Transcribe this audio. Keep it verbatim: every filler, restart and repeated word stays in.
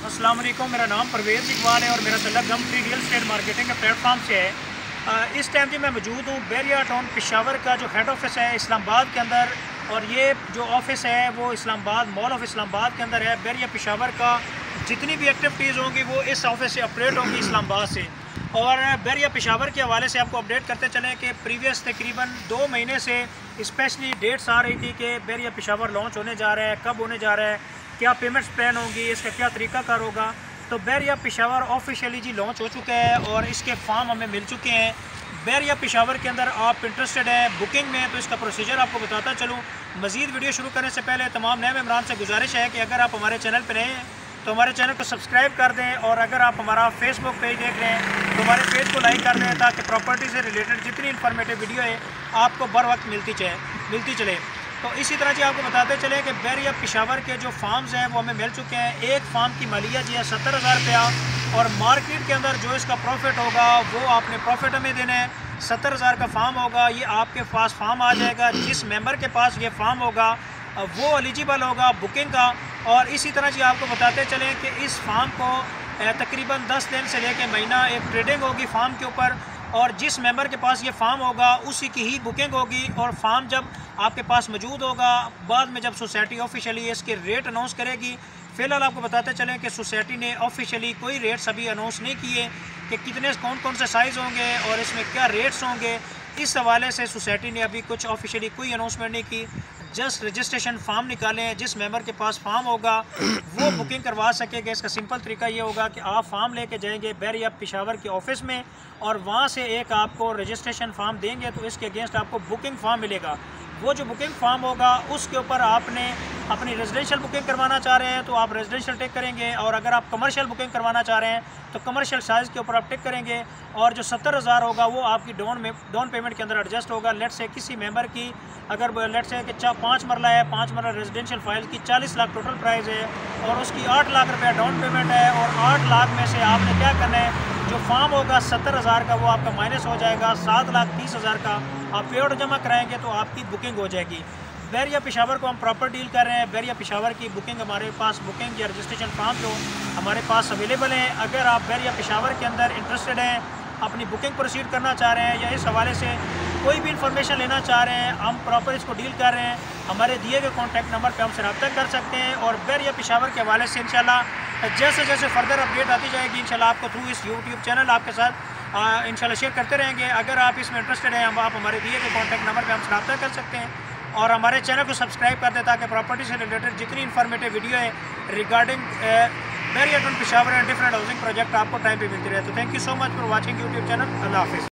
अस्सलाम वालेकुम। मेरा नाम परवेज़ इकबाल है और मेरा तल्लुक़ गमट्री रियल एस्टेट मार्केटिंग के प्लेटफॉर्म से है। आ, इस टाइम जी मैं मौजूद हूँ बैरिया टाउन पेशावर का जो हेड ऑफिस है इस्लामाबाद के अंदर, और ये जो ऑफिस है वो इस्लामाबाद मॉल ऑफ इस्लामाबाद के अंदर है। बैरिया पेशावर का जितनी भी एक्टिविटीज़ होंगी वो इस ऑफिस से ऑपरेट होंगी इस्लामाबाद से। और बैरिया पेशावर के हवाले से आपको अपडेट करते चलें कि प्रीवियस तकरीबन दो महीने से स्पेशली डेट्स आ रही थी कि बैरिया पेशावर लॉन्च होने जा रहा है, कब होने जा रहा है, क्या पेमेंट्स प्लान होंगी, इसका क्या तरीकाकार होगा। तो बैरिया पेशावर ऑफिशियली जी लॉन्च हो चुका है और इसके फॉर्म हमें मिल चुके हैं। बैरिया पेशावर के अंदर आप इंटरेस्टेड हैं बुकिंग में तो इसका प्रोसीजर आपको बताता चलूँ। मज़ीद वीडियो शुरू करने से पहले तमाम नए मेम्बरान से गुजारिश है कि अगर आप हमारे चैनल पर नए हैं तो हमारे चैनल को सब्सक्राइब कर दें, और अगर आप हमारा फेसबुक पेज देख रहे हैं तो हमारे पेज को लाइक कर दें ताकि प्रॉपर्टी से रिलेटेड जितनी इन्फॉर्मेटिव वीडियो है आपको बर वक्त मिलती चले मिलती चले तो इसी तरह जी आपको बताते चले कि बैरिया पेशावर के जो फार्म्स हैं वो हमें मिल चुके हैं। एक फार्म की मालिया जी है सत्तर हज़ार रुपया, और मार्केट के अंदर जो इसका प्रॉफिट होगा वो आपने प्रॉफिट हमें देना है। सत्तर हज़ार का फार्म होगा, ये आपके पास फार्म आ जाएगा। जिस मेंबर के पास ये फार्म होगा वो एलिजिबल होगा बुकिंग का। और इसी तरह जी आपको बताते चलें कि इस फार्म को तकरीबन दस दिन से लेकर महीना एक ट्रेडिंग होगी फार्म के ऊपर, और जिस मेंबर के पास ये फार्म होगा उसी की ही बुकिंग होगी। और फार्म जब आपके पास मौजूद होगा, बाद में जब सोसाइटी ऑफिशियली इसके रेट अनाउंस करेगी। फ़िलहाल आपको बताते चलें कि सोसाइटी ने ऑफिशियली कोई रेट्स अभी अनाउंस नहीं किए कि कितने कौन कौन से साइज़ होंगे और इसमें क्या रेट्स होंगे। इस हवाले से सोसाइटी ने अभी कुछ ऑफिशियली कोई अनाउंसमेंट नहीं की। जस्ट रजिस्ट्रेशन फार्म निकालें, जिस मेंबर के पास फार्म होगा वो बुकिंग करवा सकेगा। इसका सिंपल तरीका ये होगा कि आप फार्म लेके जाएंगे बैरिया पेशावर के ऑफिस में, और वहाँ से एक आपको रजिस्ट्रेशन फार्म देंगे तो इसके अगेंस्ट आपको बुकिंग फार्म मिलेगा। वो जो बुकिंग फार्म होगा उसके ऊपर आपने अपनी रेजिडेंशियल बुकिंग करवाना चाह रहे हैं तो आप रेजिडेंशियल टिक करेंगे, और अगर आप कमर्शियल बुकिंग करवाना चाह रहे हैं तो कमर्शियल साइज़ के ऊपर आप टिक करेंगे। और जो सत्तर हज़ार होगा वो आपकी डाउन में डाउन पेमेंट के अंदर एडजस्ट होगा। लेट से किसी मेंबर की अगर लेट से कि चार पाँच मरला है, पाँच मरला रेजिडेंशियल फाइल की चालीस लाख टोटल प्राइस है और उसकी आठ लाख रुपया डाउन पेमेंट है, और आठ लाख में से आपने क्या करना है, जो फार्म होगा सत्तर हज़ार का वो आपका माइनस हो जाएगा, सात लाख तीस हज़ार का आप पे आउट जमा कराएंगे तो आपकी बुकिंग हो जाएगी। बैरिया पेशावर को हम प्रॉपर डील कर रहे हैं। बैरिया पेशावर की बुकिंग हमारे पास बुकिंग या रजिस्ट्रेशन फार्म जो हमारे पास अवेलेबल हैं। अगर आप बैरिया पेशावर के अंदर इंटरेस्टेड हैं, अपनी बुकिंग प्रोसीड करना चाह रहे हैं या इस हवाले से कोई भी इन्फॉर्मेशन लेना चाह रहे हैं, हम प्रॉपर इसको डील कर रहे हैं। हमारे दिए गए कॉन्टैक्ट नंबर पर हमसे रब्ता कर सकते हैं, और बैरिया पेशावर के हवाले से इंशाल्लाह जैसे जैसे फर्दर अपडेट आती जाएगी इंशाल्लाह आपको थ्रू इस यूट्यूब चैनल आपके साथ इंशाल्लाह शेयर करते रहेंगे। अगर आप इसमें इंटरेस्टेड हैं, हम आप हमारे दिए गए कॉन्टैक्ट नंबर पे हमसे रब्ता कर सकते हैं, और हमारे चैनल को सब्सक्राइब कर दें ताकि प्रॉपर्टी से रिलेटेड जितनी इन्फॉर्मेटिव वीडियो है regarding Baria town Peshawar and different housing project आपको टाइम पे मिलती रहे। तो thank you so much for watching YouTube channel. अल्लाह हाफिज़।